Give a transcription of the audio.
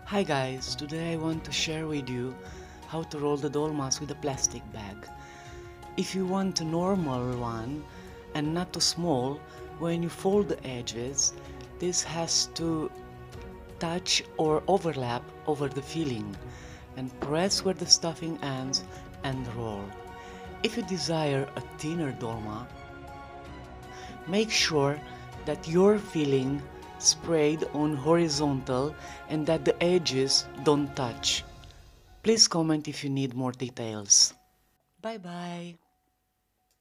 Hi guys, today I want to share with you how to roll the dolmas with a plastic bag. If you want a normal one and not too small, when you fold the edges, this has to touch or overlap over the filling and press where the stuffing ends and roll. If you desire a thinner dolma, make sure that your filling sprayed on horizontal and that the edges don't touch. Please comment if you need more details. Bye bye!